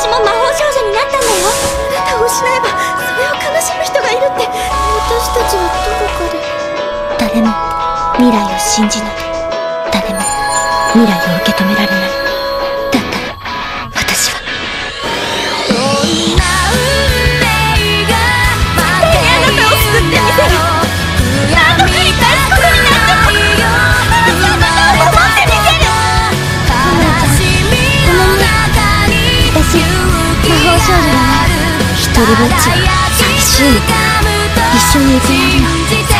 私も魔法少女になったんだよ。あなたを失えばそれを悲しむ人がいるって。私たちはどこかで。誰も未来を信じない。誰も未来を受け止められない。だったら私はどんな運命が待っている。あなたを救ってみせる。何度繰り返すことになっても私はあなたを守ってみせる。私、魔法少女だね。一人ぼっちは寂しいの。一緒にいてやるよ。